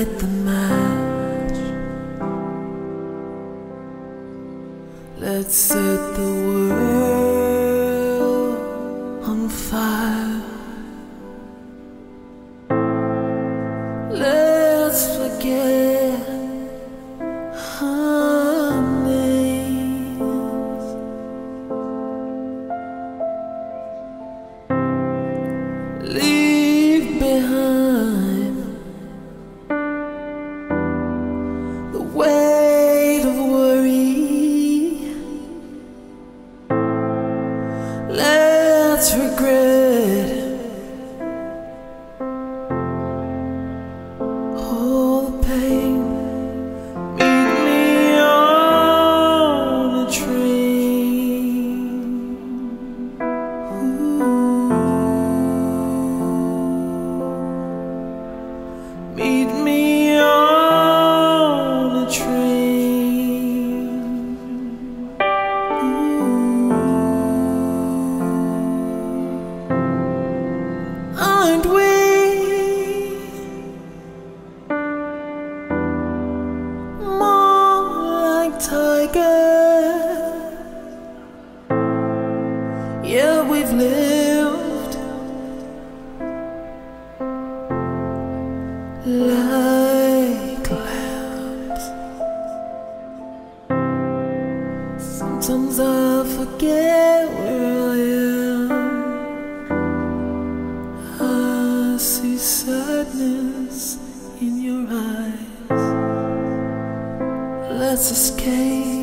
light the match. Let's set the world on fire. Let's forget our names. Leave behind the weight of worry. Let's regret all the pain. Meet me on a train. Meet me on a train. Aren't we more like tigers? Yeah, we've lived like lambs. Sometimes I forget where I am. I see sadness in your eyes. Let's escape.